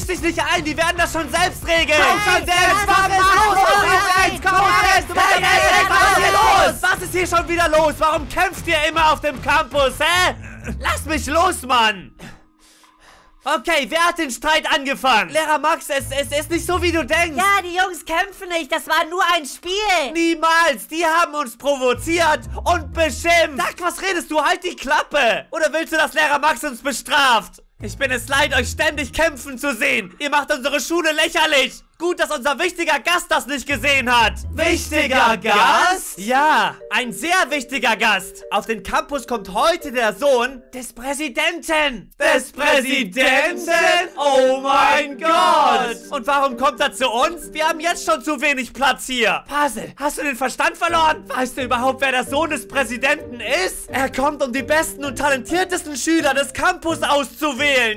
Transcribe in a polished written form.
dich nicht ein, die werden das schon selbst regeln. Komm schon selbst, was ist los? Was ist hier schon wieder los? Warum kämpft ihr immer auf dem Campus, hä? Lass mich los, Mann! Okay, wer hat den Streit angefangen? Lehrer Max, es ist nicht so, wie du denkst. Ja, die Jungs kämpfen nicht, das war nur ein Spiel. Niemals! Die haben uns provoziert und beschimpft! Sag, was redest du? Halt die Klappe! Oder willst du, dass Lehrer Max uns bestraft? Ich bin es leid, euch ständig kämpfen zu sehen! Ihr macht unsere Schule lächerlich! Gut, dass unser wichtiger Gast das nicht gesehen hat! Wichtiger Gast? Ja, ein sehr wichtiger Gast! Auf den Campus kommt heute der Sohn des Präsidenten! Des Präsidenten? Oh mein Gott! Und warum kommt er zu uns? Wir haben jetzt schon zu wenig Platz hier! Puzzle, hast du den Verstand verloren? Weißt du überhaupt, wer der Sohn des Präsidenten ist? Er kommt, um die besten und talentiertesten Schüler des Campus auszuwählen!